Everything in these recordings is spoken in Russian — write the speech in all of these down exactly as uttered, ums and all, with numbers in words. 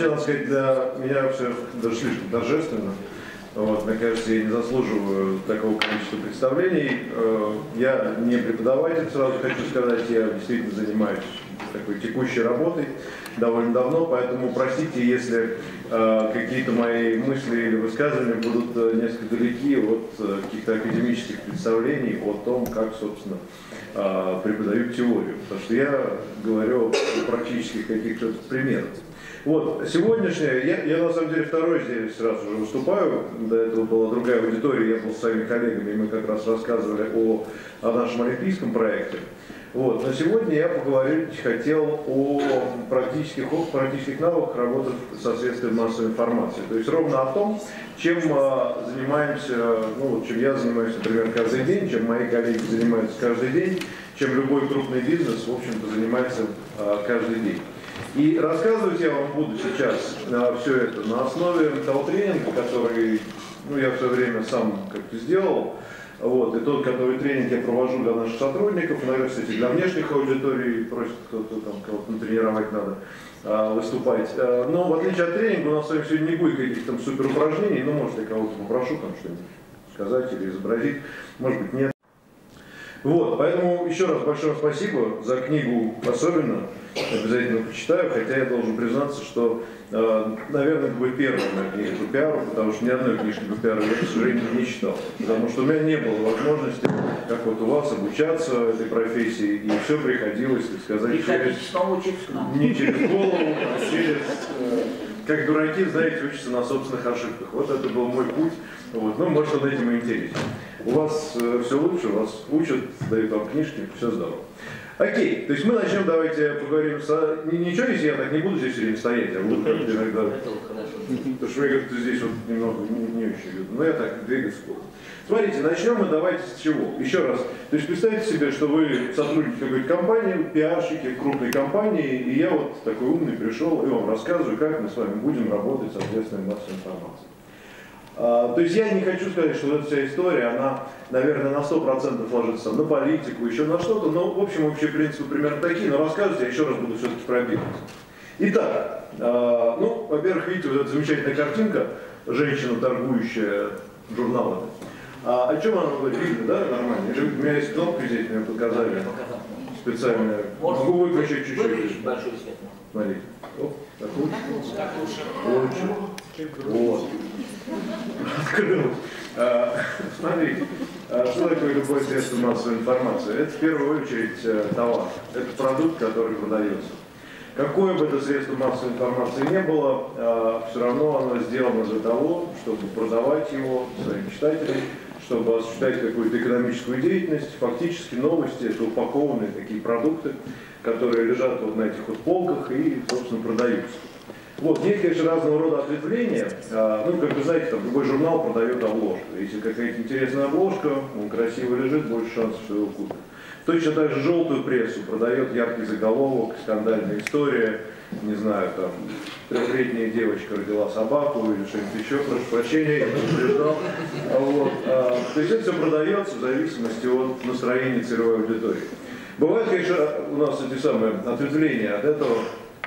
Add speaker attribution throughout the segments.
Speaker 1: вообще, надо сказать, для меня все даже слишком торжественно. Вот, мне кажется, я не заслуживаю такого количества представлений. Я не преподаватель, сразу хочу сказать, я действительно занимаюсь такой текущей работой довольно давно, поэтому простите, если э, какие-то мои мысли или высказывания будут э, несколько далеки от э, каких-то академических представлений о том, как, собственно, э, преподают теорию, потому что я говорю о практических каких-то примерах. Вот, сегодняшнее, я, я на самом деле второй здесь сразу же выступаю, до этого была другая аудитория, я был с своими коллегами, и мы как раз рассказывали о, о нашем олимпийском проекте. Вот, но сегодня я поговорить хотел о практических, о практических навыках работы со средствами массовой информации. То есть ровно о том, чем а, занимаемся, ну, чем я занимаюсь, например, каждый день, чем мои коллеги занимаются каждый день, чем любой крупный бизнес, в общем-то, занимается а, каждый день. И рассказывать я вам буду сейчас а, все это на основе того тренинга, который, ну, я все время сам как-то сделал. Вот, и тот, который тренинг я провожу для наших сотрудников, иногда, кстати, для внешних аудиторий, просят кто-то там кого-то натренировать надо а, выступать. А, но в отличие от тренинга у нас с вами сегодня не будет каких-то там супер упражнений, ну, может, я кого-то попрошу там что-нибудь сказать или изобразить, может быть, нет. Вот, поэтому еще раз большое спасибо за книгу, особенно обязательно почитаю, хотя я должен признаться, что, э, наверное, это будет первая моя книга по пиару, потому что ни одной книжки по пиару я, к сожалению, не читал, потому что у меня не было возможности, как вот у вас, обучаться этой профессии, и все приходилось, так сказать, через, не через голову, а через, э, как дураки, знаете, учатся на собственных ошибках. Вот это был мой путь, вот. Ну, может, он этим и интересен. У вас э, все лучше, вас учат, дают вам книжки, все здорово. Окей, то есть мы начнем, давайте поговорим со... Ничего, если я так не буду здесь все время стоять, а буду как-то иногда... Потому что мне как-то здесь вот немного не, не очень видно. Но я так, двигаться буду. Смотрите, начнем мы давайте с чего? Еще раз. То есть представьте себе, что вы сотрудник какой-то компании, пиарщики крупной компании, и я вот такой умный пришел и вам рассказываю, как мы с вами будем работать со средствами массовой информации. Uh, то есть я не хочу сказать, что эта вся история, она, наверное, на сто процентов ложится на политику, еще на что-то, но, в общем, общие принципы примерно такие, но рассказывать я еще раз буду все-таки пробегать. Итак, uh, ну, во-первых, видите, вот эта замечательная картинка, женщина, торгующая журналами. А о чем она говорит? Видно, да, нормально? Или у меня есть кнопка здесь, мне показали специальная. Могу выключить чуть-чуть.
Speaker 2: Большой свет.
Speaker 1: Смотрите. Оп, так лучше? Так лучше. Лучше. Вот. Открылось. А, смотрите, а, что такое любое средство массовой информации? Это в первую очередь товар. Это продукт, который продается. Какое бы это средство массовой информации не было, а, все равно оно сделано для того, чтобы продавать его своим читателям, чтобы осуществлять какую-то экономическую деятельность. Фактически новости — это упакованные такие продукты, которые лежат вот на этих вот полках и, собственно, продаются. Вот, есть, конечно, разного рода ответвления. Ну, как вы знаете, там любой журнал продает обложку. Если какая-то интересная обложка, он красиво лежит, больше шансов, что его купят. Точно так же желтую прессу продает яркий заголовок, скандальная история, не знаю, там, трехлетняя девочка родила собаку или что-нибудь еще, прошу прощения, я не утверждал. Вот. То есть это все продается в зависимости от настроения целевой аудитории. Бывают, конечно, у нас эти самые ответвления от этого.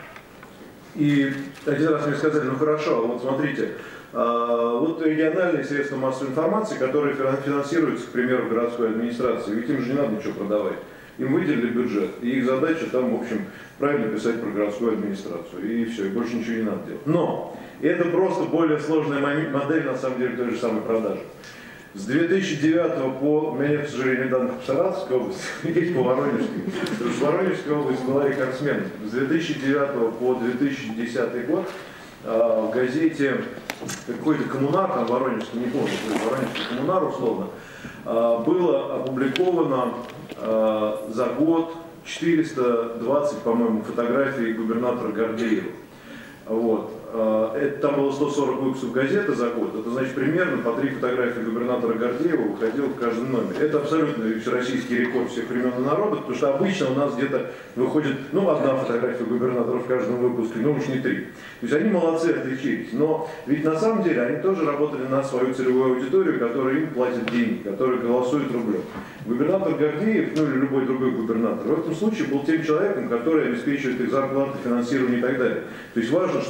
Speaker 1: И один раз мне сказали, ну хорошо, вот смотрите, вот региональные средства массовой информации, которые финансируются, к примеру, городской администрацией, ведь им же не надо ничего продавать. Им выделили бюджет, и их задача там, в общем, правильно писать про городскую администрацию, и все, и больше ничего не надо делать. Но это просто более сложная модель, на самом деле, той же самой продажи. С две тысячи девятого по, у меня нет, к сожалению, данных по Саратовской области, есть по Воронежской, потому что Воронежская область была рекордсменом. С две тысячи девятого по две тысячи десятый год э, в газете какой-то коммунар, там Воронежский, не помню, Воронежский коммунар условно, э, было опубликовано э, за год четыреста двадцать, по-моему, фотографий губернатора Гордеева. Вот. Это, там было сто сорок выпусков газеты за год, это значит примерно по три фотографии губернатора Гордеева выходило в каждом номере. Это абсолютно всероссийский рекорд всех времен и народов, потому что обычно у нас где-то выходит, ну, одна фотография губернатора в каждом выпуске, ну уж не три. То есть они молодцы, отличились, но ведь на самом деле они тоже работали на свою целевую аудиторию, которая им платит деньги, которая голосует рублем. Губернатор Гордеев, ну или любой другой губернатор, в этом случае был тем человеком, который обеспечивает их зарплаты, финансирование и так далее. То есть важно, чтобы ему было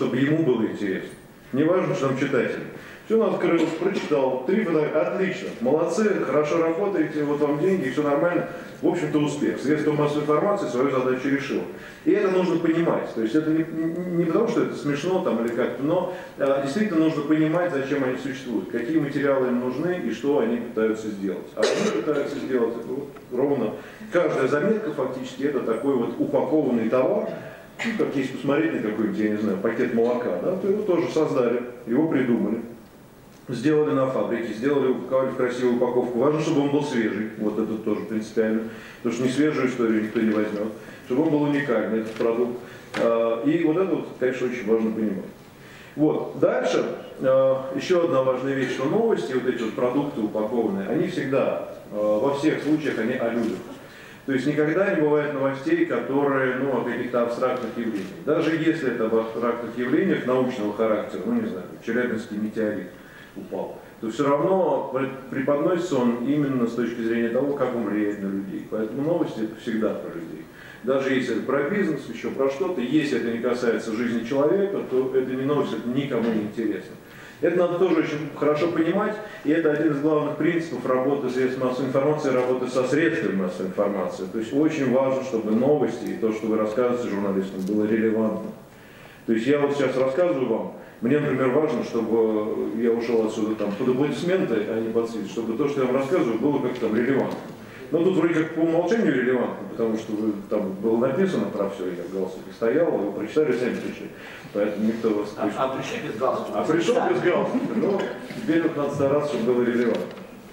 Speaker 1: было интересно. Не важно, что там читатель. Все он открыл, прочитал, три фотографии, отлично, молодцы, хорошо работаете, вот вам деньги, все нормально. В общем-то успех. Средство массовой информации свою задачу решило. И это нужно понимать. То есть это не, не потому, что это смешно там, или как-то, но а, действительно нужно понимать, зачем они существуют, какие материалы им нужны и что они пытаются сделать. А они пытаются сделать это вот, ровно. Каждая заметка фактически это такой вот упакованный товар. Ну, как если посмотреть на какой-нибудь, я не знаю, пакет молока, да, то его тоже создали, его придумали. Сделали на фабрике, сделали, упаковали в красивую упаковку. Важно, чтобы он был свежий, вот это тоже принципиально, потому что не свежую историю никто не возьмет, чтобы он был уникальный, этот продукт. И вот это, вот, конечно, очень важно понимать. Вот. Дальше, еще одна важная вещь, что новости, вот эти вот продукты упакованные, они всегда, во всех случаях, они о людях. То есть никогда не бывает новостей, которые, ну, о каких-то абстрактных явлениях. Даже если это об абстрактных явлениях научного характера, ну, не знаю, Челябинский метеорит упал, то все равно преподносится он именно с точки зрения того, как он влияет на людей. Поэтому новости это всегда про людей. Даже если это про бизнес, еще про что-то, если это не касается жизни человека, то это не новость, это никому не интересно. Это надо тоже очень хорошо понимать, и это один из главных принципов работы средств массовой информации, работы со средствами массовой информации. То есть очень важно, чтобы новости и то, что вы рассказываете журналистам, было релевантно. То есть я вот сейчас рассказываю вам, мне, например, важно, чтобы я ушел отсюда там под аплодисменты, а не под свист, чтобы то, что я вам рассказываю, было как-то там релевантно. Но тут вроде как по умолчанию релевантно, потому что вы, там было написано про все, я в галстуке стоял, вы прочитали, сами пришли. Поэтому никто вас...
Speaker 2: А, а пришли без галстука?
Speaker 1: А пришел без галстука, но теперь вот надо стараться, чтобы было релевантно.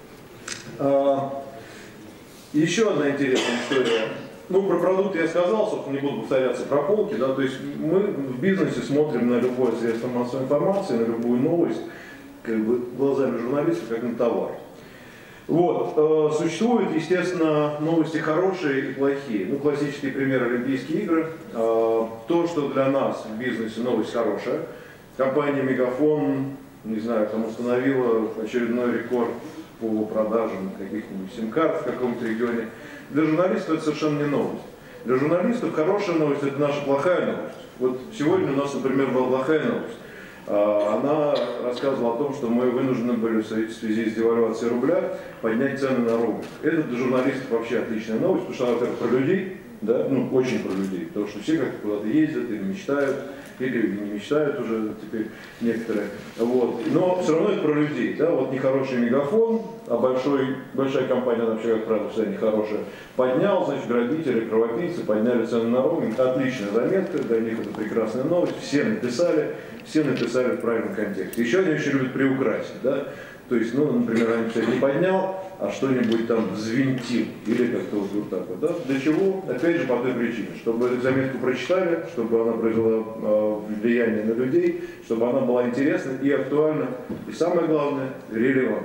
Speaker 1: А, еще одна интересная история. Ну, про продукты я сказал, собственно, не буду повторяться, про полки, да, то есть мы в бизнесе смотрим на любое средство массовой информации, на любую новость, как бы глазами журналиста, как на товар. Вот, э, существуют, естественно, новости хорошие и плохие. Ну, классический пример — Олимпийские игры. Э, то, что для нас в бизнесе новость хорошая. Компания Мегафон, не знаю, там установила очередной рекорд по продажам каких-нибудь сим-карт в каком-то регионе. Для журналистов это совершенно не новость. Для журналистов хорошая новость — это наша плохая новость. Вот сегодня у нас, например, была плохая новость. Она рассказывала о том, что мы вынуждены были в связи с девальвацией рубля поднять цены на рубль. Это для журналистов вообще отличная новость, потому что, во-первых, про людей, да, ну, очень про людей, потому что все как-то куда-то ездят или мечтают, или не мечтают уже теперь некоторые. Вот. Но все равно это про людей, да, вот нехороший Мегафон, а большой, большая компания, она вообще, как правило, всегда нехорошая, поднял, значит, грабители, кровопийцы подняли цены на роуминг. Отличная заметка, для них это прекрасная новость, все написали, все написали в правильном контексте. Еще они очень любят приукрасить, да, то есть, ну, например, они писали, не поднял, а что-нибудь там взвинтил, или как-то вот, вот так вот, да. Для чего? Опять же, по той причине, чтобы эту заметку прочитали, чтобы она произвела э, влияние на людей, чтобы она была интересна и актуальна, и самое главное, релевантна.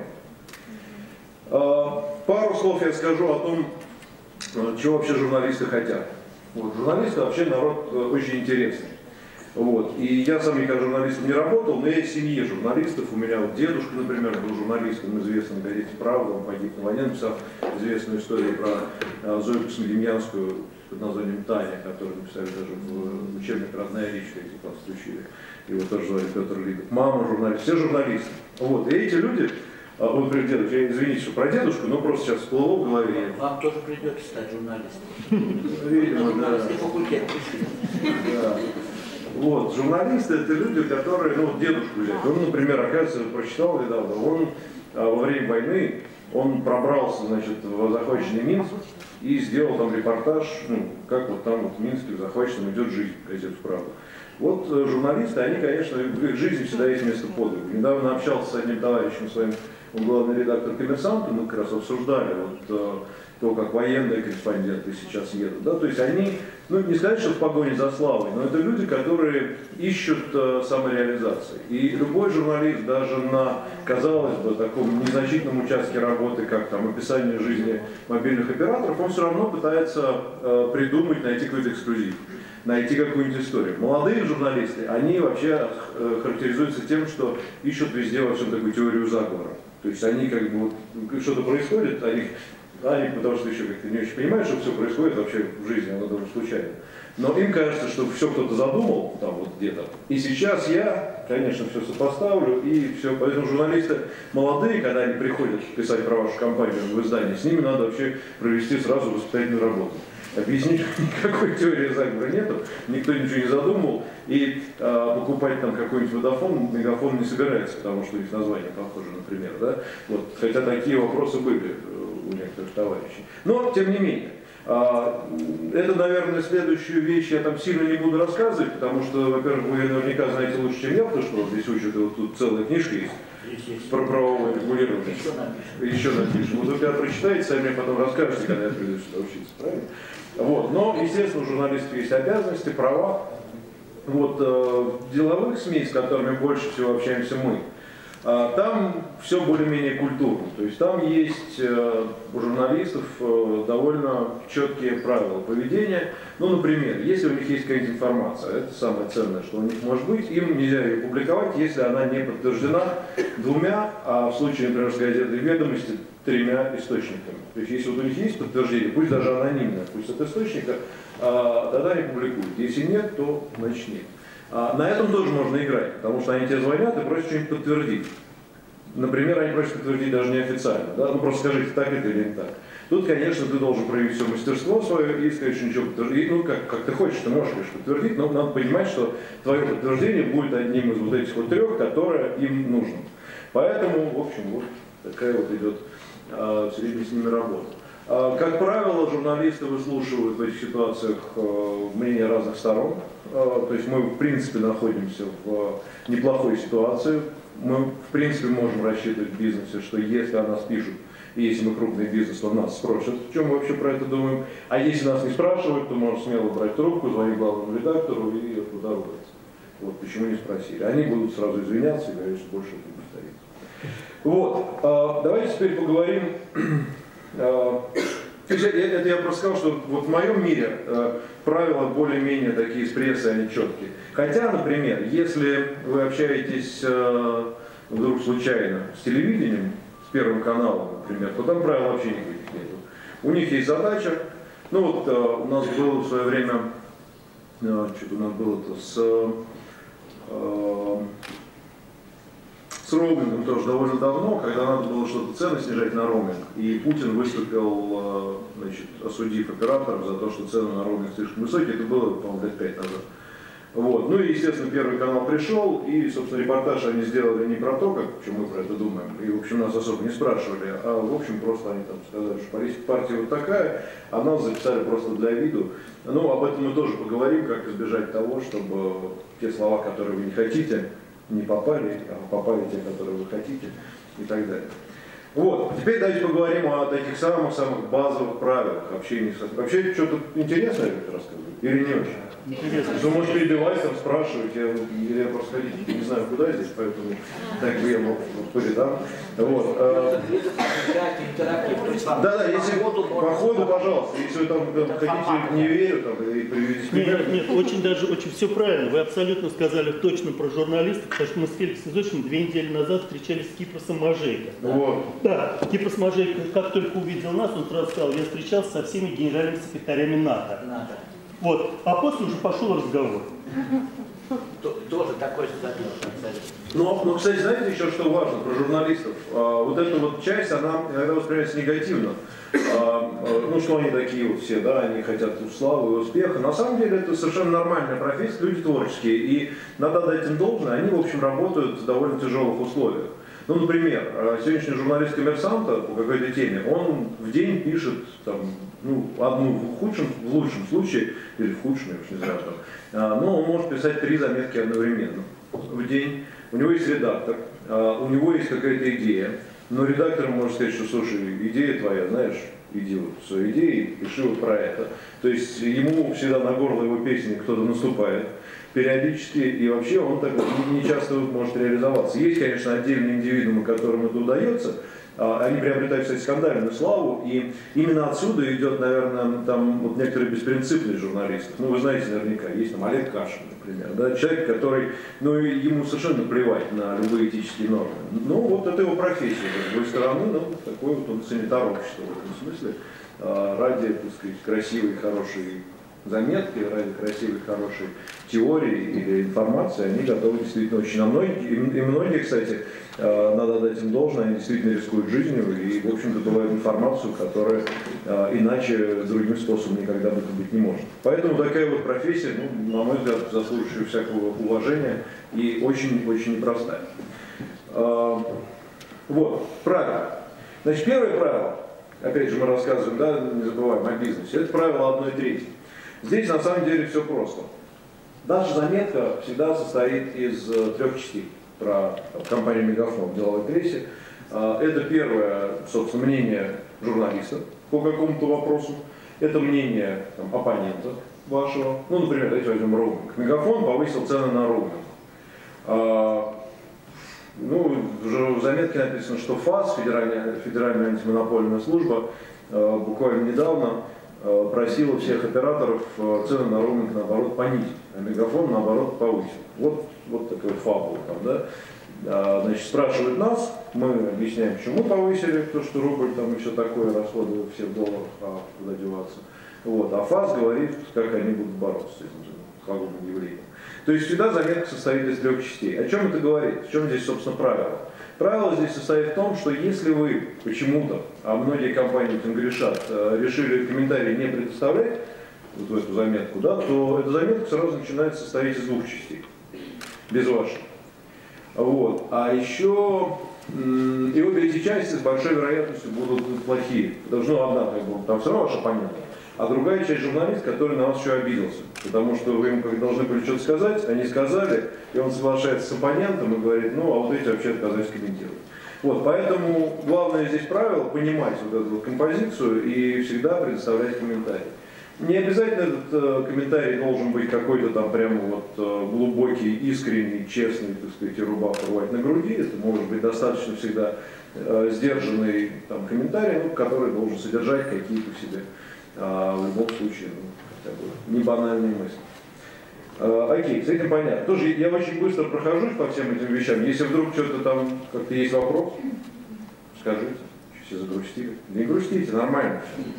Speaker 1: Э, пару слов я скажу о том, чего вообще журналисты хотят. Вот, журналисты вообще народ э, очень интересный. Вот. И я сам никак журналистом не работал, но я из семьи журналистов. У меня вот дедушка, например, был журналистом, известным в газете «Правда», он погиб на войне, написал известную историю про Зою Космодемьянскую под названием «Таня», которую написали даже в учебник «Родная речка», эти классы учили. Его тоже звали Петр Лидов. Мама журналист, все журналисты. Вот. И эти люди, вот, например, дедушка, я извините, что про дедушку, но просто сейчас всплыло в голове.
Speaker 2: Вам тоже придется стать журналистом.
Speaker 1: Видимо, да.
Speaker 2: Факультет пришли.
Speaker 1: Да. Вот, журналисты — это люди, которые, ну, вот дедушку взять, он, например, оказывается, прочитал недавно, он а, во время войны, он пробрался, значит, в захваченный Минск и сделал там репортаж, ну, как вот там вот в Минске в захваченном идет жизнь, газету «Правда». Вот э, журналисты, они, конечно, в их жизни всегда есть место подвига. Недавно общался с одним товарищем своим, он главный редактор «Коммерсанта», мы как раз обсуждали вот э, то, как военные корреспонденты сейчас едут, да, то есть они, ну, не сказать, что в погоне за славой, но это люди, которые ищут э, самореализации. И любой журналист, даже на, казалось бы, таком незначительном участке работы, как там описание жизни мобильных операторов, он все равно пытается э, придумать, найти какой-то эксклюзив, найти какую-нибудь историю. Молодые журналисты, они вообще э, характеризуются тем, что ищут везде во всем такую теорию заговора. То есть они как бы, вот, что-то происходит, они... Они, потому что еще как-то не очень понимают, что все происходит вообще в жизни, оно довольно случайно. Но им кажется, что все кто-то задумал там вот где-то. И сейчас я, конечно, все сопоставлю, и все. Поэтому журналисты молодые, когда они приходят писать про вашу компанию в издании, с ними надо вообще провести сразу воспитательную работу. Объяснить, никакой теории заговора нету, никто ничего не задумал, и а, покупать там какой-нибудь водофон, мегафон не собирается, потому что их название похоже, например, да? Вот, хотя такие вопросы были у некоторых товарищей. Но, тем не менее, а, это, наверное, следующую вещь я там сильно не буду рассказывать, потому что, во-первых, вы наверняка знаете лучше, чем я, потому что вот здесь учат, вот тут целая книжка есть. Про правовое регулирование.
Speaker 2: Еще напишем.
Speaker 1: Еще напишем. Вот вы когда прочитаете, сами потом расскажете, когда я приду сюда учиться, правильно? Вот. Но, естественно, у журналистов есть обязанности, права. Вот, э, в деловых СМИ, с которыми больше всего общаемся мы, э, там все более-менее культурно. То есть там есть э, у журналистов э, довольно четкие правила поведения. Ну, например, если у них есть какая-нибудь информация, это самое ценное, что у них может быть, им нельзя ее публиковать, если она не подтверждена двумя, а в случае, например, с газетой «Ведомости» тремя источниками. То есть, если вот у них есть подтверждение, пусть даже анонимное, пусть от источника, а, тогда они публикуют. Если нет, то значит нет. А, на этом тоже можно играть, потому что они тебе звонят и просят что-нибудь подтвердить. Например, они просят подтвердить даже неофициально. Да? Ну просто скажите, так это или не так. Тут, конечно, ты должен проявить все мастерство свое и сказать, что ничего подтвердить. Ну, как, как ты хочешь, ты можешь, конечно, подтвердить, но надо понимать, что твое подтверждение будет одним из вот этих вот трех, которые им нужно. Поэтому, в общем, вот такая вот идет а, в среднем с ними работа. А, как правило, журналисты выслушивают в этих ситуациях а, мнения разных сторон. А, то есть мы, в принципе, находимся в а, неплохой ситуации. Мы, в принципе, можем рассчитывать в бизнесе, что если о нас пишут, и если мы крупный бизнес, то нас спросят, в чем мы вообще про это думаем. А если нас не спрашивают, то можно смело брать трубку, звонить главному редактору и туда ругаться. Вот почему не спросили. Они будут сразу извиняться и говорить, что больше это не повторится. Вот. А, давайте теперь поговорим. А, это я просто сказал, что вот в моем мире а, правила более-менее такие с прессой, они четкие. Хотя, например, если вы общаетесь а, вдруг случайно с телевидением, Первым каналом, например, то там правил вообще никаких нет. У них есть задача. Ну вот а, у нас было в свое время, а, что-то у нас было-то с, а, с роумингом тоже довольно давно, когда надо было что-то цены снижать на роуминг. И Путин выступил, а, значит, осудив операторов за то, что цены на роуминг слишком высокие. Это было, по-моему, лет пять назад. Вот. Ну и, естественно, Первый канал пришел, и, собственно, репортаж они сделали не про то, как, чем мы про это думаем, и, в общем, нас особо не спрашивали, а, в общем, просто они там сказали, что партия вот такая, а нас записали просто для виду. Ну, об этом мы тоже поговорим, как избежать того, чтобы те слова, которые вы не хотите, не попали, а попали те, которые вы хотите, и так далее. Вот, теперь давайте поговорим о таких самых-самых базовых правилах общения с... Вообще, что-то интересное это рассказывать? Или не очень? Интересно. Вы можете перебивать, там, спрашивать, я, или я просто ходить, не знаю, куда здесь, поэтому так бы я мог по рядам. Вот. Да-да, если по ходу, пожалуйста, если вы там хотите, не верю, там, и приведите.
Speaker 3: Нет, нет, очень даже, очень все правильно. Вы абсолютно сказали точно про журналистов, потому что мы с Феликсом Изотовичем две недели назад встречались с Кипросом Можейко.
Speaker 1: Вот.
Speaker 3: Да, Кипрос Можейко, как только увидел нас, он сразу сказал, я встречался со всеми генеральными секретарями НАТО.
Speaker 2: НАТО.
Speaker 3: Вот, а после уже пошел разговор.
Speaker 2: Тоже такой же задел.
Speaker 1: Ну, ну, кстати, знаете еще, что важно про журналистов? А, вот эта вот часть, она иногда воспринимается негативно. А, ну, что они такие вот все, да, они хотят славы и успеха. На самом деле это совершенно нормальная профессия, люди творческие. И надо дать им должное, они, в общем, работают в довольно тяжелых условиях. Ну, например, сегодняшний журналист «Коммерсанта» по какой-то теме, он в день пишет там, ну, одну в худшем, в лучшем случае, или в худшем, я уж не знаю, там, но он может писать три заметки одновременно в день. У него есть редактор, у него есть какая-то идея, но редактор может сказать, что, слушай, идея твоя, знаешь, иди вот в свои идеи, пиши вот про это. То есть ему всегда на горло его песни кто-то наступает периодически, и вообще он так не часто может реализоваться. Есть, конечно, отдельные индивидуумы, которым это удается, они приобретают, кстати, скандальную славу, и именно отсюда идет, наверное, там вот некоторая беспринципность журналистов. Ну, вы знаете наверняка, есть там Олег Кашин, например, да, человек, который, ну, ему совершенно плевать на любые этические нормы. Ну, вот это его профессия, с другой стороны, ну, такой вот он санитар общества в этом смысле, ради, так сказать, красивой, хорошей заметки, ради красивой, хорошей теории или информации, они готовы действительно очень. А многие, и многие, кстати, надо дать им должное, они действительно рискуют жизнью и, в общем-то, добывают информацию, которая иначе другим способом никогда бы быть не может. Поэтому такая вот профессия, ну, на мой взгляд, заслуживающая всякого уважения и очень-очень непростая. Вот, правило. Значит, первое правило, опять же мы рассказываем, да, не забываем о бизнесе, это правило одной трети. Здесь на самом деле все просто. Наша заметка всегда состоит из трех частей про компанию Мегафон в деловой прессе. Это первое, собственно, мнение журналиста по какому-то вопросу. Это мнение там, оппонента вашего. Ну, например, давайте возьмем роуминг. Мегафон повысил цены на роуминг. Ну, уже в заметке написано, что ФАС, Федеральная, Федеральная антимонопольная служба, буквально недавно просила всех операторов цены на роуминг, наоборот, понизить, а Мегафон, наоборот, повысил. Вот, вот такой фабул там, да. Значит, спрашивают нас, мы объясняем, почему повысили, то, что рубль там и все такое, расходы все в долларах, а куда деваться. Вот. А ФАС говорит, как они будут бороться с этим холодным явлением. То есть всегда заметка состоит из трех частей. О чем это говорит? В чем здесь, собственно, правило? Правило здесь состоит в том, что если вы почему-то, а многие компании этим грешат, решили комментарии не предоставлять вот в эту заметку, да, то эта заметка сразу начинает состоять из двух частей, без вашей. Вот. А еще и обе эти части с большой вероятностью будут плохие. Потому что ну, одна, как бы, там все равно ваша понятна. А другая часть журналист, который на вас еще обиделся. Потому что вы ему как должны были что-то сказать, они сказали, и он соглашается с оппонентом и говорит, ну а вот эти вообще отказались комментировать. Вот, поэтому главное здесь правило понимать вот эту вот композицию и всегда предоставлять комментарий. Не обязательно этот э, комментарий должен быть какой-то там прямо вот э, глубокий, искренний, честный, так сказать, и рубах рвать на груди. Это может быть достаточно всегда э, сдержанный там, комментарий, ну, который должен содержать какие-то в себе э, в любом случае ну, хотя бы не банальные мысли. Э, окей, с этим понятно. Тоже я очень быстро прохожусь по всем этим вещам. Если вдруг что-то там как-то есть вопрос, скажите. Все загрустили. Не грустите, нормально.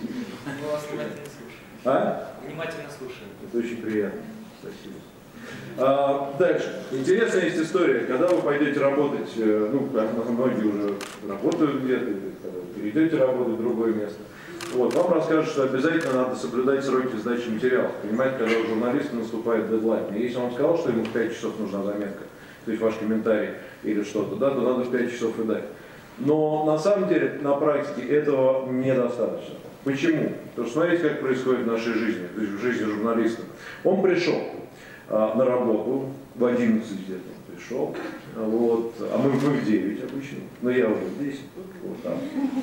Speaker 1: А?
Speaker 4: Внимательно слушаем.
Speaker 1: Это очень приятно. Спасибо. А, дальше. Интересная есть история. Когда вы пойдете работать, ну, многие уже работают где-то, когда вы перейдете работать в другое место, вот, вам расскажут, что обязательно надо соблюдать сроки сдачи материалов. Понимаете, когда у журналиста наступает дедлайн. И если он сказал, что ему в пять часов нужна заметка, то есть ваш комментарий или что-то, да, то надо в пять часов и дать. Но на самом деле, на практике этого недостаточно. Почему? Потому что смотрите, как происходит в нашей жизни, то есть в жизни журналиста. Он пришел а, на работу, в одиннадцать где-то он пришел, вот, а мы, мы в девять обычно, но я уже в десять, вот там,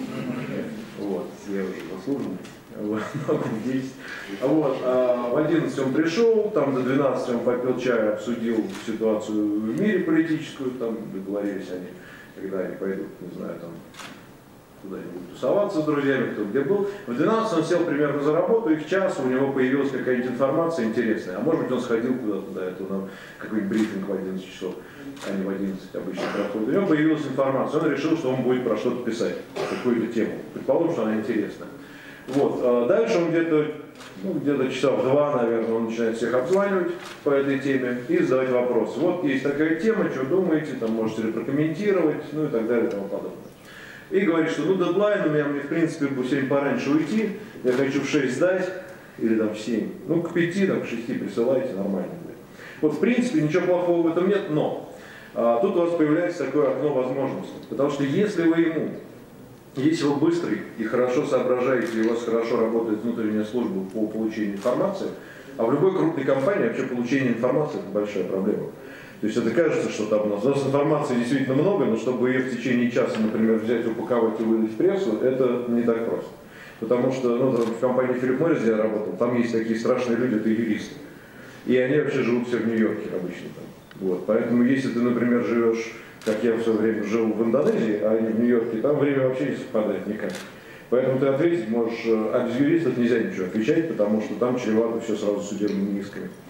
Speaker 1: вот, я уже заслуженный, вот, в десять. Вот, а в одиннадцать он пришел, там до двенадцати он попил чай, обсудил ситуацию в мире политическую, там договорились они, когда они пойдут, не знаю, там, куда-нибудь тусоваться с друзьями, кто где был. В двенадцать он сел примерно за работу, и к часу у него появилась какая-нибудь информация интересная. А может быть он сходил куда-то до этого, на какой-нибудь брифинг в одиннадцать часов, а не в одиннадцать обычно проходит. У него появилась информация, он решил, что он будет про что-то писать, какую-то тему. Предположим, что она интересная. Вот. А дальше он где-то, ну, где-то часа в два, наверное, он начинает всех обзванивать по этой теме и задавать вопросы. Вот есть такая тема, что думаете, там можете ли прокомментировать, ну и так далее и тому подобное. И говорит, что ну дедлайн у меня, мне в принципе в семь пораньше уйти, я хочу в шесть сдать, или там в семь, ну к пяти, там к шести присылайте, нормально будет. Вот в принципе ничего плохого в этом нет, но а, тут у вас появляется такое окно возможностей, потому что если вы ему, если вы быстрый и хорошо соображаете, и у вас хорошо работает внутренняя служба по получению информации, а в любой крупной компании вообще получение информации это большая проблема. То есть это кажется, что там у нас, у нас информации действительно много, но чтобы ее в течение часа, например, взять, упаковать и выдать в прессу, это не так просто. Потому что ну, в компании Philip Morris, где я работал, там есть такие страшные люди, это юристы. И они вообще живут все в Нью-Йорке обычно. Там. Вот. Поэтому если ты, например, живешь, как я все время жил в Индонезии, а не в Нью-Йорке, там время вообще не совпадает никак. Поэтому ты ответить можешь, а без юристов нельзя ничего отвечать, потому что там чревато все сразу судебными исками.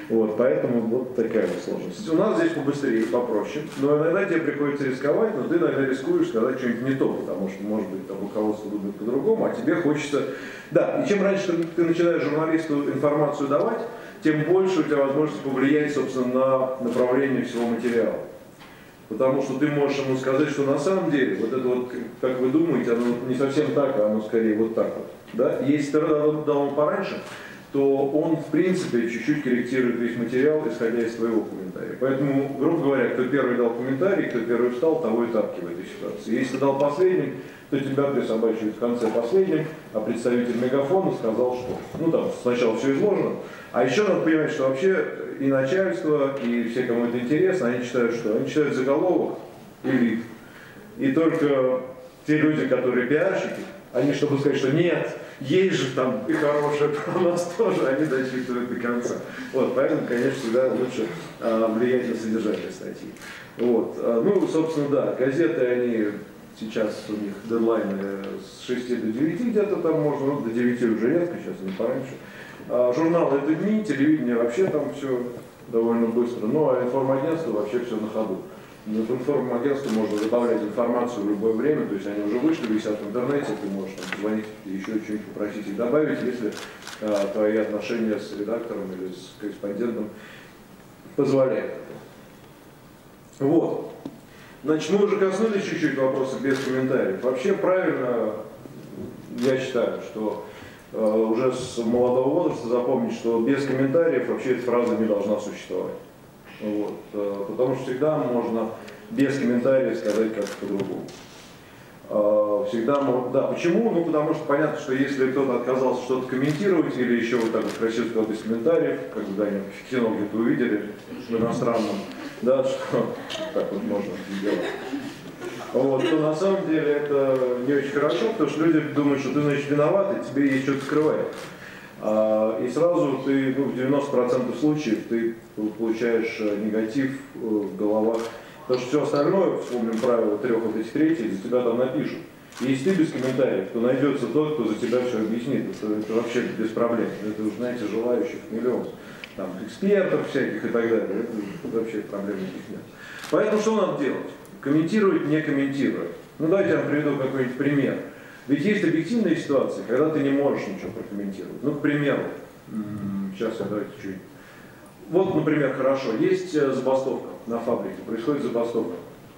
Speaker 1: Вот, поэтому вот такая вот сложность. У нас здесь побыстрее, попроще, но иногда тебе приходится рисковать, но ты иногда рискуешь сказать что-нибудь не то, потому что, может быть, там руководство думает по-другому, а тебе хочется... Да, и чем раньше ты, ты начинаешь журналисту информацию давать, тем больше у тебя возможность повлиять, собственно, на направление всего материала. Потому что ты можешь ему сказать, что на самом деле, вот это вот, как вы думаете, оно не совсем так, а оно скорее вот так вот. Да? Если ты дал ему пораньше, то он, в принципе, чуть-чуть корректирует весь материал, исходя из твоего комментария. Поэтому, грубо говоря, кто первый дал комментарий, кто первый встал, того и тапки в этой ситуации. Если ты дал последним, то тебя присобачивают в конце последним, а представитель мегафона сказал, что ну там сначала все изложено. А еще надо понимать, что вообще и начальство, и все, кому это интересно, они читают что? Они читают заголовок и лид. И только те люди, которые пиарщики, они, чтобы сказать, что нет, есть же там и хорошее про нас тоже, они дочитывают до конца. Вот, поэтому, конечно, всегда лучше а, влиять на содержание статьи. Вот. А, ну, собственно, да, газеты, они сейчас у них дедлайны с шести до девяти где-то там можно, ну, до девяти уже редко, сейчас не пораньше. А, журналы это дни, телевидение вообще там все довольно быстро, ну а информагентство вообще все на ходу. Но в информагентство можно добавлять информацию в любое время, то есть они уже вышли, висят в интернете, ты можешь там позвонить и еще что-нибудь попросить их добавить, если а, твои отношения с редактором или с корреспондентом позволяют это. Вот. Значит, мы уже коснулись чуть-чуть вопроса без комментариев. Вообще правильно, я считаю, что э, уже с молодого возраста запомнить, что без комментариев вообще эта фраза не должна существовать. Вот, э, потому что всегда можно без комментариев сказать как-то по-другому. Э, всегда можно, да, почему? Ну, потому что понятно, что если кто-то отказался что-то комментировать, или еще вот так вот красиво сказал без комментариев, как бы да, в кино где-то увидели, в иностранном, да, что так вот можно делать. Вот, то на самом деле это не очень хорошо, потому что люди думают, что ты, значит, виноват, и тебе есть что-то скрывать. А, и сразу ты, ну, в девяноста процентах случаев ты получаешь негатив в головах. Потому что все остальное, вспомним правило трех вот этих третий, за тебя там напишут. И если ты без комментариев, то найдется тот, кто за тебя все объяснит. Это, это вообще без проблем. Это уж, знаете, желающих миллион. Там, экспертов всяких и так далее. Это вообще проблем никаких нет. Поэтому что надо делать? Комментировать, не комментируя. Ну давайте я вам приведу какой-нибудь пример. Ведь есть объективные ситуации, когда ты не можешь ничего прокомментировать. Ну, к примеру, сейчас я давайте чуть. Вот, например, хорошо, есть забастовка на фабрике, происходит забастовка.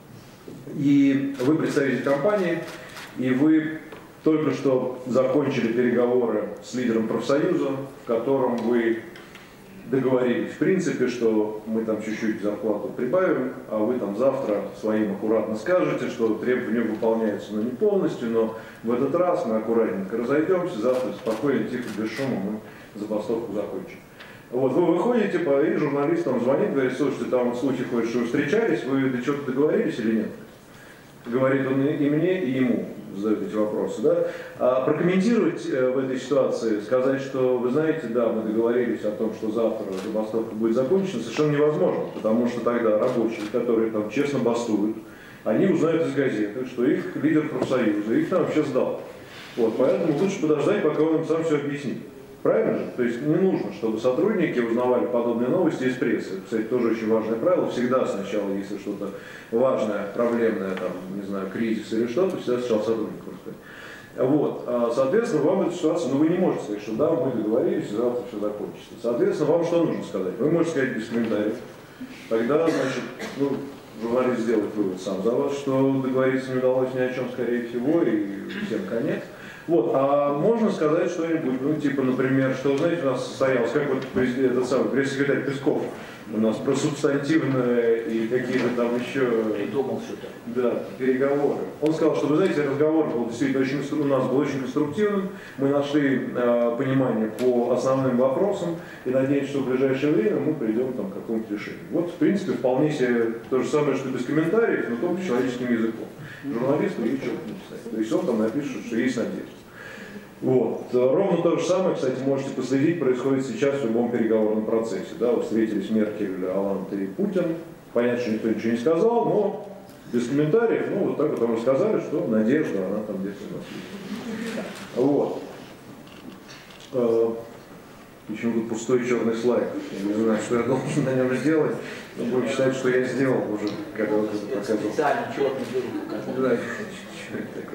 Speaker 1: И вы представитель компании, и вы только что закончили переговоры с лидером профсоюза, в котором вы договорились, в принципе, что мы там чуть-чуть зарплату прибавим, а вы там завтра своим аккуратно скажете, что требования выполняются, но не полностью, но в этот раз мы аккуратненько разойдемся, завтра спокойно, тихо, без шума мы забастовку закончим. Вот, вы выходите, и журналист там звонит, говорит, слушайте, там вот случай ходит, что вы встречались, вы до чего-то договорились или нет? Говорит он и мне, и ему задают эти вопросы. Да? А прокомментировать в этой ситуации, сказать, что вы знаете, да, мы договорились о том, что завтра забастовка будет закончена, совершенно невозможно, потому что тогда рабочие, которые там честно бастуют, они узнают из газеты, что их лидер профсоюза, их там вообще сдал. Вот, поэтому лучше подождать, пока он им сам все объяснит. Правильно же? То есть не нужно, чтобы сотрудники узнавали подобные новости из прессы. Кстати, тоже очень важное правило. Всегда сначала, если что-то важное, проблемное, там, не знаю, кризис или что-то, всегда сначала сотрудникам сказать. Вот. Соответственно, вам эта ситуация, ну вы не можете сказать, что да, мы договорились, и завтра все закончится. Соответственно, вам что нужно сказать? Вы можете сказать без комментариев. Тогда, значит, ну, журналист сделает вывод сам за вас, что договориться не удалось ни о чем, скорее всего, и всем конец. Вот, а можно сказать что-нибудь, ну, типа, например, что, знаете, у нас состоялось, как вот этот самый пресс-секретарь Песков, у нас про субстантивные и какие-то там еще
Speaker 2: придумал что-то.
Speaker 1: Да, переговоры. Он сказал, что, вы знаете, разговор был действительно очень, у нас был очень конструктивным, мы нашли э, понимание по основным вопросам и надеемся, что в ближайшее время мы придем там, к какому-то решению. Вот, в принципе, вполне себе то же самое, что без комментариев, но только человеческим языком. Журналисту есть что-то написать. То есть он там напишет, что есть надежда. Вот. Ровно то же самое, кстати, можете последить, происходит сейчас в любом переговорном процессе. Да? Вот встретились Меркель, Оланд и Путин. Понятно, что никто ничего не сказал, но без комментариев, ну вот так вот вам сказали, что надежда, она там где-то у нас есть. Вот. Почему-то пустой черный слайд. Я не знаю, что я должен на нем сделать, но будем считать, что я сделал уже, когда вот это показал.
Speaker 2: Специально черный дыру показал.
Speaker 1: Да, что это такое?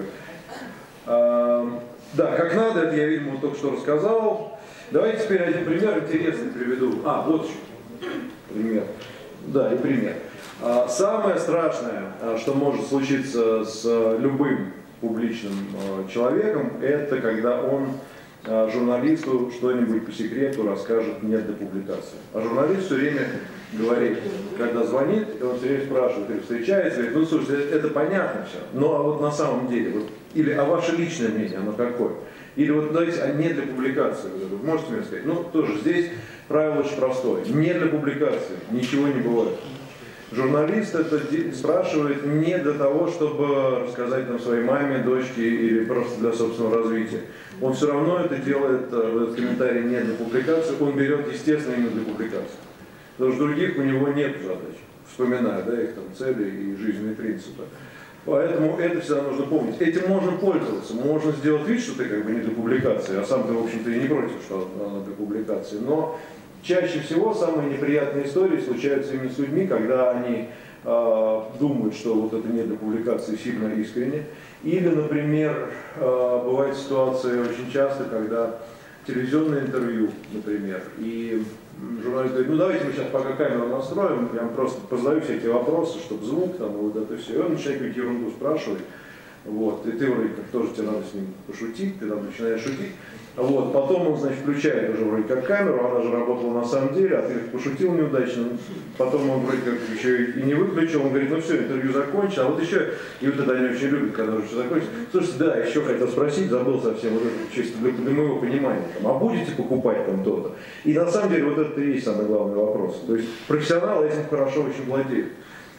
Speaker 1: А, да, как надо, это я, видимо, только что рассказал. Давайте теперь один пример интересный приведу. А, вот еще пример. Да, и пример. А, самое страшное, что может случиться с любым публичным человеком, это когда он журналисту что-нибудь по секрету расскажет не для публикации. А журналист все время говорит, когда звонит, и он все время спрашивает, или встречается, говорит, ну слушайте, это, это понятно все, но а вот на самом деле, вот, или а ваше личное мнение, оно какое? Или вот давайте, а не для публикации, вот, можете мне сказать? Ну тоже здесь правило очень простое, не для публикации, ничего не бывает. Журналист это спрашивает не для того, чтобы рассказать нам своей маме, дочке или просто для собственного развития. Он все равно это делает, этот комментарий не для публикации, он берет, естественно, именно для публикации. Потому что других у него нет задач, вспоминая, да, их там цели и жизненные принципы. Поэтому это всегда нужно помнить. Этим можно пользоваться, можно сделать вид, что ты как бы не для публикации, а сам ты, в общем-то, и не против, что она для публикации. Но чаще всего самые неприятные истории случаются именно с людьми, когда они э, думают, что вот это не для публикации сильно искренне. Или, например, э, бывает ситуация очень часто, когда телевизионное интервью, например, и журналист говорит, ну давайте мы сейчас пока камеру настроим, я вам просто позадаю все эти вопросы, чтобы звук там, и вот это все. И он начинает какую-то ерунду спрашивать. Вот, и ты вроде как тоже тебе надо с ним пошутить, ты там начинаешь шутить. Вот, потом он, значит, включает уже вроде как камеру, она же работала на самом деле, а ты пошутил неудачно. Потом он вроде как еще и не выключил, он говорит, ну все, интервью закончено, а вот еще, и вот это они очень любят, когда уже все закончится. Слушайте, да, еще хотел спросить, забыл совсем, вот это чисто для, для моего понимания, там, а будете покупать там то-то? И на самом деле вот это и есть самый главный вопрос. То есть профессионалы этим хорошо очень владеют.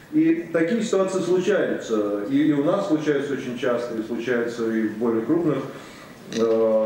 Speaker 1: И такие ситуации случаются, и, и у нас случаются очень часто, и случаются и в более крупных э,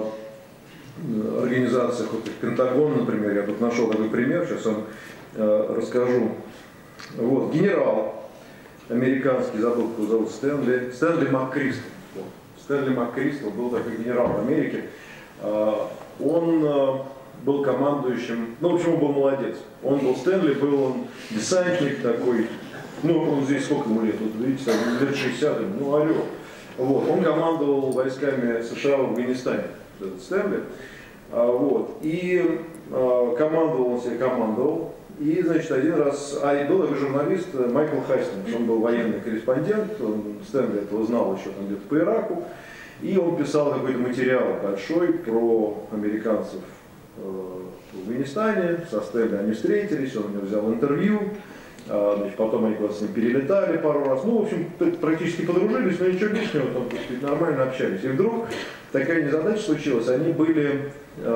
Speaker 1: организациях, вот Пентагон, например, я тут нашел такой пример, сейчас вам э, расскажу. Вот, генерал американский, забыл, как его зовут, Стэнли, Стэнли МакКристал. Вот. Стэнли МакКристал был такой генерал в Америке. Э, он э, был командующим, ну, в общем, он был молодец. Он был Стэнли, был он десантник такой. Ну, он здесь сколько ему лет? Вот видите, там, лет шестьдесят, ну, алло. Вот. Он командовал войсками США в Афганистане, этот Стэнли. А, вот. И а, командовал, он себе командовал. И, значит, один раз, а и был такой журналист Майкл Хастингс, он был военный корреспондент, он, Стэнли этого знал еще там где-то по Ираку. И он писал какой-то материал большой про американцев э, в Афганистане. Со Стэнли они встретились, он у него взял интервью. Значит, потом они куда-то с ним перелетали пару раз. Ну, в общем, практически подружились, но ничего лишнего, там, так сказать, нормально общались. И вдруг такая незадача случилась. Они были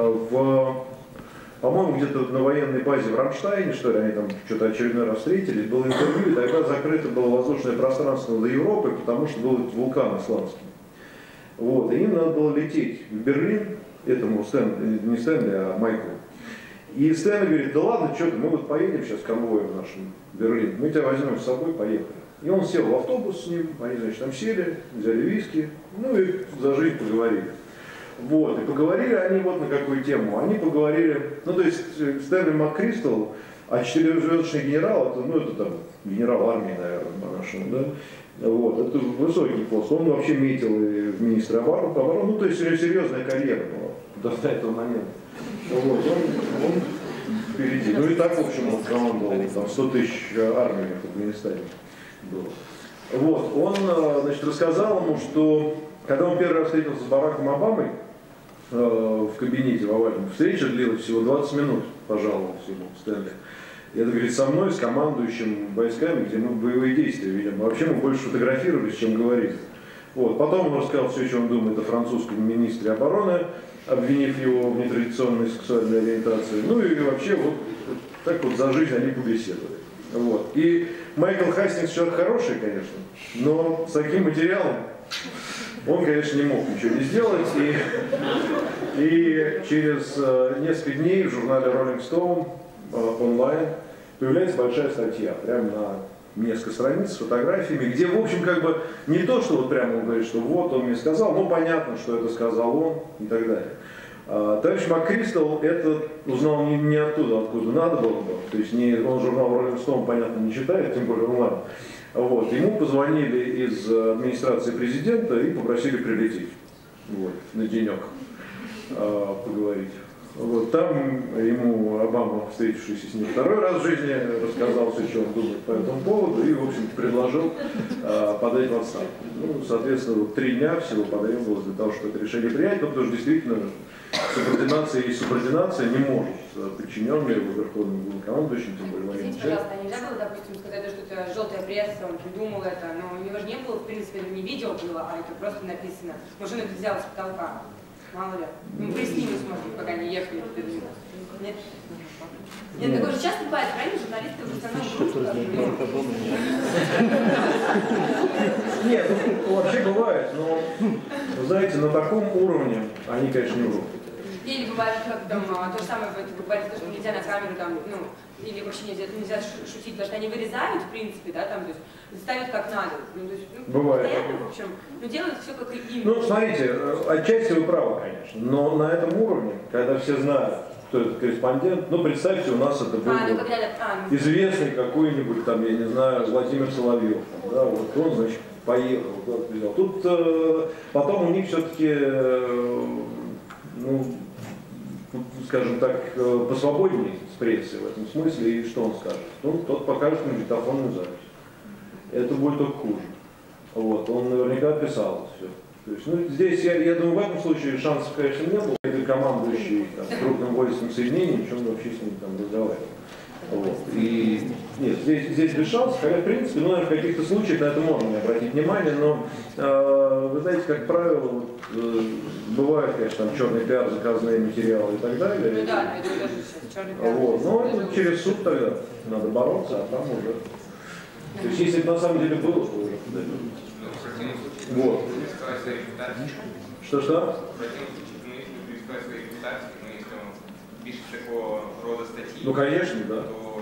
Speaker 1: в, по-моему, где-то на военной базе в Рамштайне, что ли, они там что-то очередной раз встретились, было интервью, и тогда закрыто было воздушное пространство до Европы, потому что был вулкан исландский. Вот, и им надо было лететь в Берлин, этому Стэн, не Стэнли, а Майклу. И Стэнли говорит, да ладно, что ты, мы вот поедем сейчас конвоем нашим в Берлин, мы тебя возьмем с собой, поехали. И он сел в автобус с ним, они, значит, там сели, взяли виски, ну и за жизнь поговорили. Вот, и поговорили они вот на какую тему. Они поговорили, ну то есть Стэнли МакКристал, а четырехзвездочный генерал, это, ну это там генерал армии, наверное, по-нашему, да? Вот, это высокий пост, он вообще метил и в министра обороны, ну то есть серьезная карьера была до этого момента. Вот, он, он впереди. Ну и так, в общем, он командовал, там сто тысяч армий в Афганистане было. Вот, он, значит, рассказал ему, что когда он первый раз встретился с Бараком Обамой э, в кабинете в овальном, встреча длилась всего двадцать минут, пожаловался ему Стэнли. И это, говорит, со мной, с командующим войсками, где мы боевые действия ведем. Вообще мы больше фотографировались, чем говорили. Вот. Потом он рассказал все, что он думает о французском министре обороны, обвинив его в нетрадиционной сексуальной ориентации. Ну и вообще вот так вот за жизнь они побеседовали. Вот. И Майкл Хастингс человек хороший, конечно, но с таким материалом он, конечно, не мог ничего не сделать. И, и через э, несколько дней в журнале Rolling Stone э, онлайн появляется большая статья, прямо на несколько страниц с фотографиями, где, в общем, как бы не то, что вот прямо он говорит, что вот он мне сказал, ну понятно, что это сказал он и так далее. А, товарищ МакКристал это узнал не, не оттуда, откуда надо было бы. То есть не, он журнал Rolling Stone, понятно, не читает, тем более онлайн. Вот. Ему позвонили из администрации президента и попросили прилететь вот, на денек а, поговорить. Вот, там ему Обама, встретившийся с ним второй раз в жизни, рассказал все, что он думает по этому поводу, и, в общем-то, предложил а, подать в отставку. Ну, соответственно, вот три дня всего потребовалось для того, чтобы это решение принять, но потому что действительно субординация и субординация не может подчиненный его верховным главнокомандующим, тем более военным.
Speaker 4: Извините, пожалуйста, а нельзя было, допустим, сказать, что это желтая пресса, он придумал это, но у него же не было, в принципе, не видео было, а это просто написано. Может, он это взял с потолка. Мало ли. Мы приснилось, может быть, пока не ехали в Берлин. Нет? Нет, такое же часто бывает, правильно? Журналисты в основном группы.
Speaker 1: Нет, ну, вообще бывает, но, вы знаете, на таком уровне они, конечно, не врут.
Speaker 4: Или бывает, как там, то же самое, вы говорите, что нельзя на камеру, там, ну, или вообще нельзя, нельзя шутить, потому что они вырезают, в принципе, да, там, то есть, ставят как надо. Ну, то есть, ну,
Speaker 1: бывает.
Speaker 4: Постоянно, в общем, ну, делают все как им.
Speaker 1: Ну, смотрите, отчасти вы правы, конечно, но на этом уровне, когда все знают, кто этот корреспондент, ну, представьте, у нас это был
Speaker 4: а, ну, когда, а, ну,
Speaker 1: известный какой-нибудь, там, я не знаю, Владимир Соловьев, там, да, вот он, значит, поехал, куда-то взял. Тут э, потом у них все-таки, э, ну, скажем так, посвободнее с прессой в этом смысле, и что он скажет? Ну, тот покажет магнитофонную запись. Это будет только хуже. Вот, он наверняка писал все. То есть, ну, здесь, я, я думаю, в этом случае шансов, конечно, не было. Это командующий там, крупным войском соединением, чем он вообще с ним там разговаривал. Вот. И нет, здесь, здесь без шансов, хотя, в принципе, ну, наверное, в каких-то случаях на это можно не обратить внимание, но э, вы знаете, как правило, вот, э, бывает, конечно, там черный пиар, заказные материалы и так далее.
Speaker 4: ну да, это тоже сейчас черный пиар.
Speaker 1: Вот. Но это через суд тогда надо бороться, а там уже. То есть, если это на самом деле было, то уже куда вот. Что-что? Ну, конечно, да.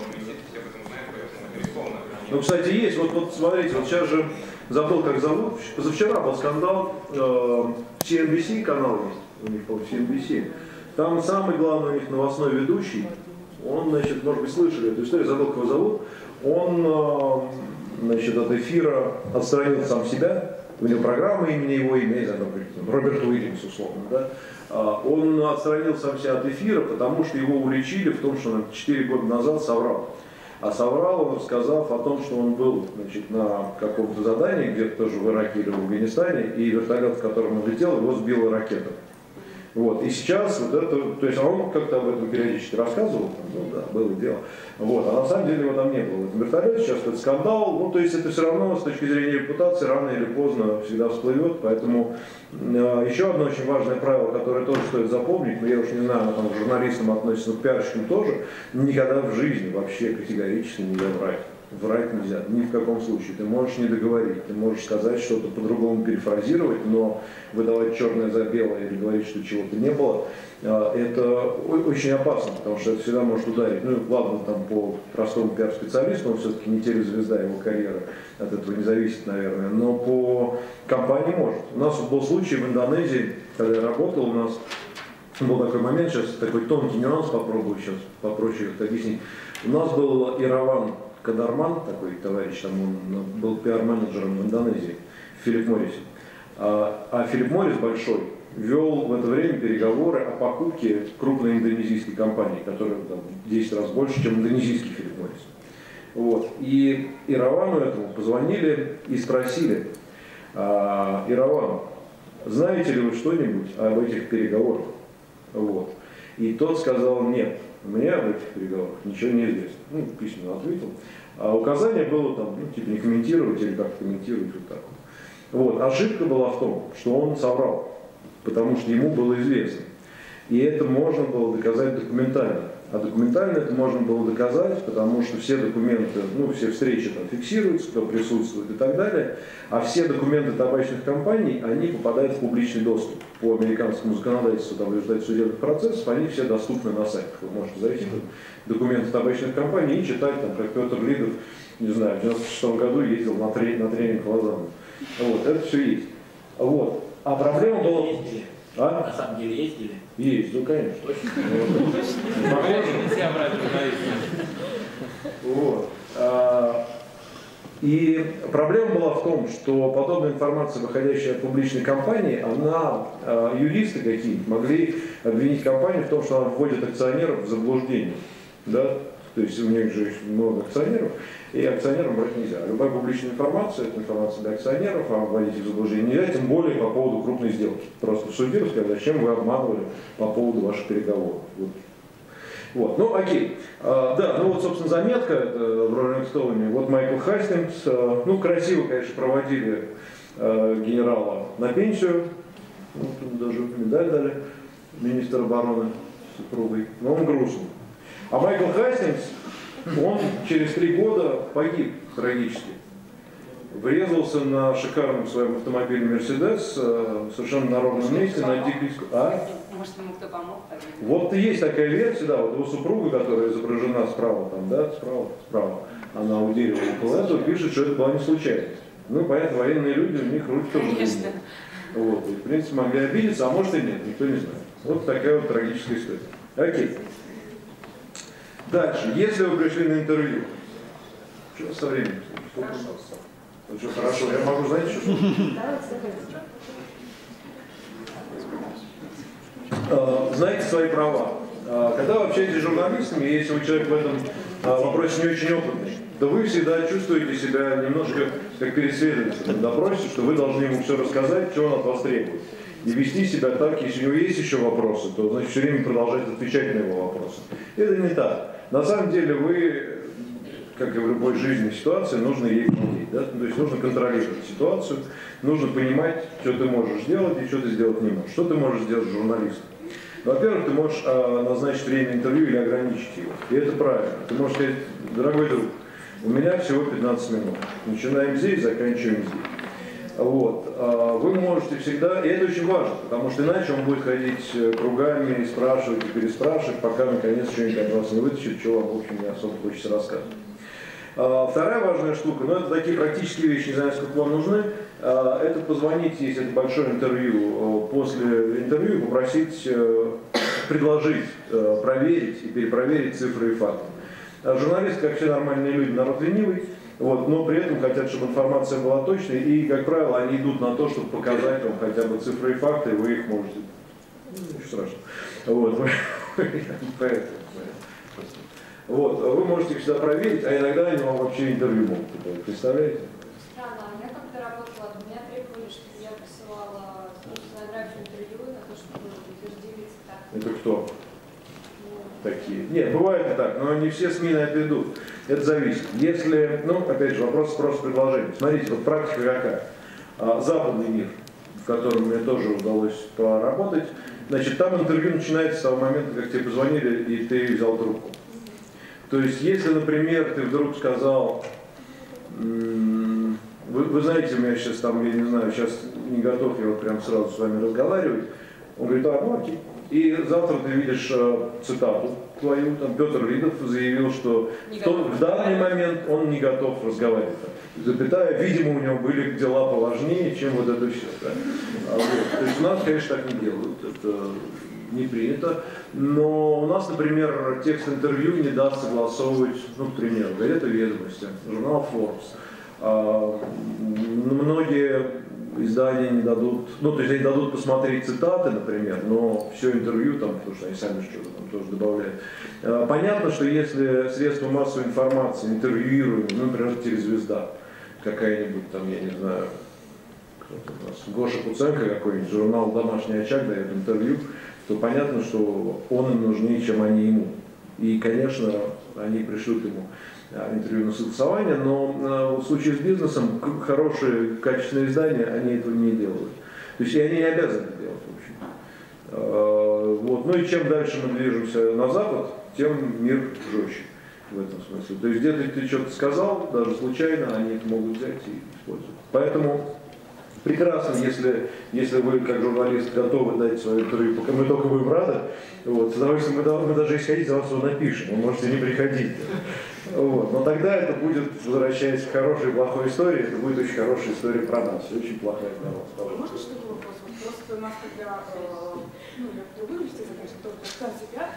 Speaker 1: Ну, кстати, есть, вот, вот смотрите, вот сейчас же забыл, как зовут, позавчера был скандал, э, си эн би си канал есть, у них, по-моему, си эн би си. Там самый главный у них новостной ведущий, он, значит, может быть, слышали эту историю, забыл, как его зовут, он, э, значит, от эфира отстранил сам себя, у него программа имени его имя, я забыл, Роберт Уильямс, условно, да. Он отстранил сам себя от эфира, потому что его уличили в том, что он четыре года назад соврал. А соврал он, рассказав о том, что он был, значит, на каком-то задании, где-то тоже в Ираке или в Афганистане, и вертолет, в котором он летел, его сбила ракета. Вот. И сейчас вот это, то есть он как-то об этом периодически рассказывал, ну да, было дело. Вот. А на самом деле его там не было в этом вертолете, сейчас это скандал, ну то есть это все равно с точки зрения репутации рано или поздно всегда всплывет, поэтому э, еще одно очень важное правило, которое тоже стоит запомнить, но я уж не знаю, оно там к журналистам относится, к пиарщикам тоже, никогда в жизни вообще категорически нельзя врать. Врать нельзя, ни в каком случае. Ты можешь не договорить, ты можешь сказать что-то по-другому, перефразировать, но выдавать черное за белое или говорить, что чего-то не было, это очень опасно, потому что это всегда может ударить. Ну, ладно, там по простому пиар-специалисту, он все-таки не телезвезда, его карьера от этого не зависит, наверное, но по компании может. У нас был случай в Индонезии, когда я работал, у нас был такой момент, сейчас такой тонкий нюанс, попробую сейчас попроще это объяснить. У нас был Ираван Кадарман, такой товарищ, там он был пиар-менеджером в Индонезии, Филипп Моррис. А, а Филипп Моррис большой вел в это время переговоры о покупке крупной индонезийской компании, которая там, в десять раз больше, чем индонезийский Филипп Моррис. Вот. И Иравану этому позвонили и спросили: а, Ираван, знаете ли вы что-нибудь об этих переговорах? Вот. И тот сказал: нет, мне об этих переговорах ничего не известно. Ну, письменно ответил. А указание было там, ну, типа не комментировать или как комментировать вот так вот. Вот. Ошибка была в том, что он соврал, потому что ему было известно. И это можно было доказать документально. А документально это можно было доказать, потому что все документы, ну, все встречи там фиксируются, кто присутствует и так далее, а все документы табачных компаний, они попадают в публичный доступ. По американскому законодательству, там, в результате судебных процессов, они все доступны на сайтах. Вы можете зайти в документы табачных компаний и читать, там, как Петр Лидов, не знаю, в девяносто шестом году ездил на, трени на тренинг в Лозанну. Вот, это все есть. Вот. А проблема была... А?
Speaker 2: На самом деле ездили?
Speaker 1: Есть, ну конечно.
Speaker 2: Нельзя брать журналистов.
Speaker 1: Вот. А, И проблема была в том, что подобная информация, выходящая от публичной компании, она, а, юристы какие-то могли обвинить компанию в том, что она вводит акционеров в заблуждение. Да? То есть у них же есть много акционеров, и акционерам брать нельзя. Любая публичная информация, это информация для акционеров, а вводить их в заблуждение нельзя, тем более по поводу крупной сделки. Просто в суде рассказать, зачем вы обманывали по поводу ваших переговоров. Вот. Вот, ну окей. А, да, ну вот, собственно, заметка это в Rolling Stone. Вот Майкл Хастингс, а, ну красиво, конечно, проводили а, генерала на пенсию. Вот тут даже медаль дали, министр обороны с супругой. Но он грустный. А Майкл Хастингс, он через три года погиб трагически. Врезался на шикарном своем автомобиле Мерседес в совершенно народном месте на дикой скорости. А?
Speaker 4: Может, ему кто помог?
Speaker 1: Вот и есть такая версия, да, вот его супруга, которая изображена справа, там, да, справа, справа, она у дерева около этого, пишет, что это была не случайность. Ну, понятно, военные люди, у них руки тоже
Speaker 4: Конечно.
Speaker 1: длинные. Вот, и, в принципе, могли обидеться, а может и нет, никто не знает. Вот такая вот трагическая история. Окей. Дальше. Если вы пришли на интервью, что со временем?
Speaker 4: Хорошо.
Speaker 1: Ну что, хорошо, я могу, знаете, что? Знаете свои права. Когда вы общаетесь с журналистами, если вы человек в этом вопросе не очень опытный, то вы всегда чувствуете себя немножко как переследователь на допросе, что вы должны ему все рассказать, что он от вас требует. И вести себя так, если у него есть еще вопросы, то значит все время продолжать отвечать на его вопросы. Это не так. На самом деле вы, как и в любой жизненной ситуации, нужно ей владеть. Да? То есть нужно контролировать ситуацию, нужно понимать, что ты можешь сделать и что ты сделать не можешь. Что ты можешь сделать с журналистом? Во-первых, ты можешь а, назначить время интервью или ограничить его. И это правильно. Ты можешь сказать, дорогой друг, у меня всего пятнадцать минут. Начинаем здесь, заканчиваем здесь. Вот. А вы можете всегда, и это очень важно, потому что иначе он будет ходить кругами, спрашивать и переспрашивать, пока наконец что-нибудь от вас не вытащит, чего вам, в общем, не особо хочется рассказывать. А, вторая важная штука, ну это такие практические вещи, не знаю, сколько вам нужны, а, это позвонить, если это большое интервью, после интервью попросить, предложить, проверить и перепроверить цифры и факты. А журналисты, как все нормальные люди, народ ленивый, вот, но при этом хотят, чтобы информация была точной, и, как правило, они идут на то, чтобы показать вам хотя бы цифры и факты, и вы их можете. Ничего страшного. Вот, вы, поэтому, вот, вы можете их всегда проверить, а иногда они вам вообще интервью могут делать. Представляете?
Speaker 5: Странно, я когда работала, от меня требовали, чтобы я присылала сценографию интервью на то, чтобы утвердили цитаты.
Speaker 1: Это кто? Такие. Нет, бывает и так, но не все СМИ на это идут. Это зависит. Если, ну, опять же, вопрос спрос-предложения. Смотрите, вот практика какая. А, западный мир, в котором мне тоже удалось поработать, значит, там интервью начинается с того момента, как тебе позвонили, и ты взял трубку. То есть, если, например, ты вдруг сказал, вы, вы знаете, у меня сейчас там, я не знаю, сейчас не готов я вот прям сразу с вами разговаривать, он говорит, а, ну окей. И завтра ты видишь э, цитату твою, там Петр Лидов заявил, что в, тот, в данный момент он не готов разговаривать. Запятая, видимо, у него были дела поважнее, чем вот это все. Да? А вот. То есть у нас, конечно, так не делают, это не принято. Но у нас, например, текст интервью не даст согласовывать, ну, к примеру, газета «Ведомости», журнал Forbes. А, многие издания не дадут, ну, то есть они дадут посмотреть цитаты, например, но все интервью там, потому что они сами что-то там тоже добавляют. Понятно, что если средства массовой информации интервьюируем, ну, например, телезвезда, какая-нибудь там, я не знаю, кто-то у нас, Гоша Куценко какой-нибудь, журнал «Домашний очаг» дает интервью, то понятно, что он им нужнее, чем они ему. И, конечно, они пришлют ему интервью на согласование, но в случае с бизнесом хорошие, качественные издания, они этого не делают. То есть и они не обязаны делать, в общем. Вот. Ну и чем дальше мы движемся на запад, тем мир жестче в этом смысле. То есть где-то ты что-то сказал, даже случайно, они это могут взять и использовать. Поэтому прекрасно, если, если вы, как журналист, готовы дать свое интервью, мы только будем рады. Вот, с удовольствием мы, мы даже если хотите, за вас его напишем, вы можете не приходить. Вот. Но тогда это будет, возвращаясь к хорошей и плохой истории, это будет очень хорошая история про нас, и очень плохая для нас.
Speaker 6: Можно что-то вопрос? Вот просто нас, когда, э, ну, я в другой университете закончила, тоже сам себя,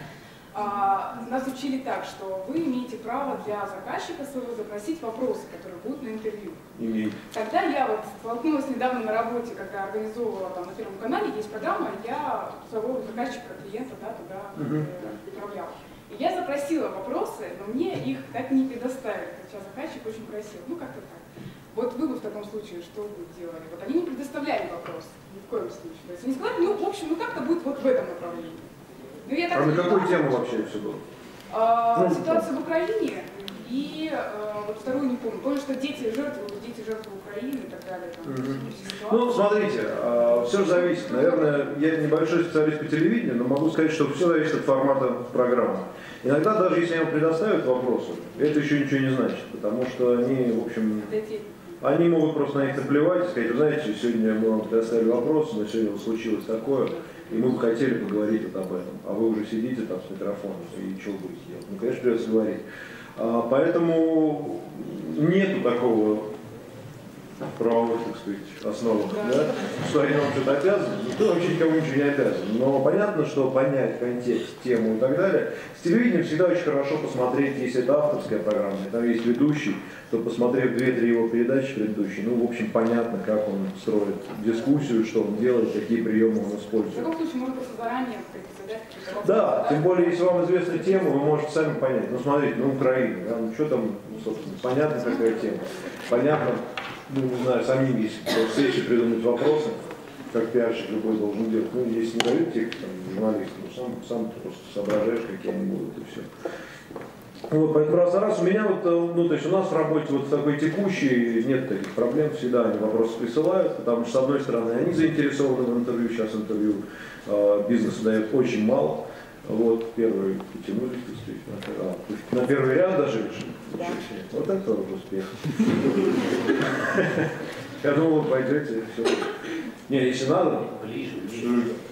Speaker 6: а, нас учили так, что вы имеете право для заказчика своего запросить вопросы, которые будут на интервью.
Speaker 1: Имеет.
Speaker 6: Тогда я вот столкнулась недавно на работе, когда организовывала там на Первом канале, есть программа, я своего заказчика, клиента, да, туда
Speaker 1: Мгм.
Speaker 6: э, отправляла. И я запросила вопросы, но мне их так не предоставили, хотя заказчик очень просил. Ну, как-то так. Вот вы бы в таком случае что бы делали? Вот они не предоставляли вопрос, ни в коем случае. То есть они сказали, ну, в общем, ну как-то будет вот в этом направлении. Ну, я так
Speaker 1: А на
Speaker 6: поняла,
Speaker 1: какую тему вообще все было?
Speaker 6: а,
Speaker 1: Ну,
Speaker 6: ситуация в Украине и а, вот вторую не помню. Помню, что дети жертвы, дети жертвы Украины и так далее. Там,
Speaker 1: Мгм.
Speaker 6: ситуации.
Speaker 1: Ну, смотрите, все же зависит. Наверное, я небольшой специалист по телевидению, но могу сказать, что все зависит от формата программы. Иногда даже если вам предоставят вопросы, это еще ничего не значит, потому что они, в общем,
Speaker 6: Дети.
Speaker 1: они могут просто на них наплевать и сказать, вы знаете, сегодня мы вам предоставили вопросы, но сегодня вот случилось такое, и мы бы хотели поговорить вот об этом, а вы уже сидите там с микрофоном, и что будете делать? Ну, конечно, придется говорить. А, поэтому нету такого правовых, так сказать, основах, да, что они вам что-то обязаны, никто вообще никому ничего не обязан. Но понятно, что понять контекст, тему и так далее, с телевидением всегда очень хорошо посмотреть, если это авторская программа, и там есть ведущий, то посмотрев две-три его передачи предыдущие, ну, в общем, понятно, как он строит дискуссию, что он делает, какие приемы он
Speaker 6: В
Speaker 1: использует.
Speaker 6: таком случае можно просто заранее задать какие-то вопросы.
Speaker 1: Да, тем более, если вам известна тема, вы можете сами понять. Ну, смотрите, ну, Украина, да, ну, что там, собственно, понятно, какая тема. Понятно, ну, не знаю, самим есть встречи придумать вопросы, как пиарщик любой должен делать. Ну, если не дают текст, там, журналист, ну, сам, сам ты просто соображаешь, какие они будут, и все. Вот, поэтому раз за раз у меня вот, ну, то есть у нас в работе вот такой текущий, нет таких проблем, всегда они вопросы присылают, потому что, с одной стороны, они заинтересованы в интервью, сейчас интервью э, бизнесу дает очень мало, вот, первый потянулись, а, на первый ряд даже решили. Вот это вот успех. Я думал, вы пойдете, все. Не, если надо,
Speaker 2: Ближе, ближе.